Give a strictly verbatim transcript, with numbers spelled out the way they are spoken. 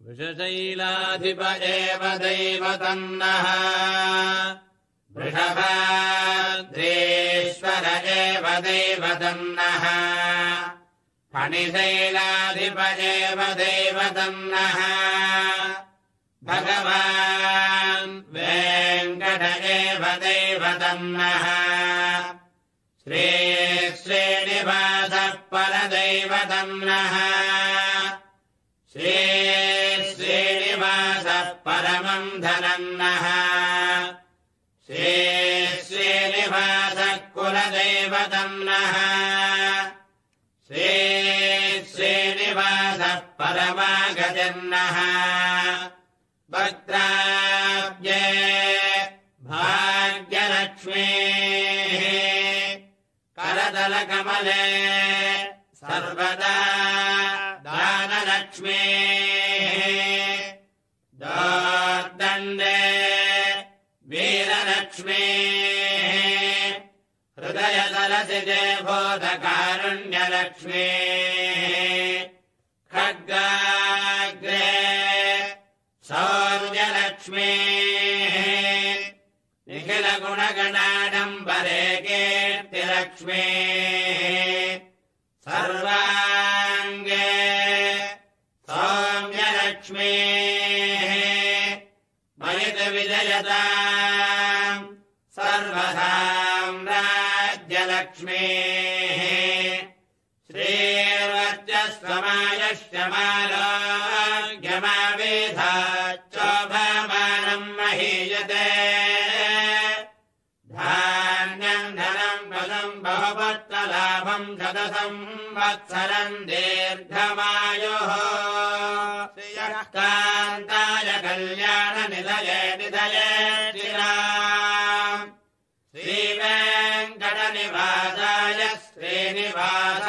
वृषशैलाधिप एव दैवतन्नः वृषभाद्रेश्वर एव दैवतन्नः फणिशैलाधिप एव दैवतन्नः भगवान् वेङ्कट एव दैवतन्नः श्रीश्रीनिवासः परदैवतन्नः श्रीश्रीनिवासः परमम् धनन्नः श्रीश्रीनिवासः कुलदैवतन्नः श्रीश्रीनिवासः परमागतिर्नः भद्राब्जे भाग्यलक्ष्मीः करतलकमले सर्वदा दानलक्ष्मीः दोर्दण्डे वीरलक्ष्मीः हृदयसरसिजे बोधकारुण्यलक्ष्मीः खड्गाग्रे शौर्यलक्ष्मीः निखिलगुणगणाडम्बरे कीर्तिलक्ष्मीः सर्वाङ्गे सौम्यलक्ष्मीः मयितविजयताम् सर्वसाम्राज्यलक्ष्मीः श्रीर्वर्चस्वमायश्चमारोग्यमावेधाच्चोभमानम् महीयते धान्यम् धनम् पदम् बहुपत्तलाभम् शतसंवत्सरम् दीर्घमायुः श्रियः कान्ताय कल्याणनिधये निधये श्रीराम श्रीवेङ्कटनिवासाय श्रीनिवास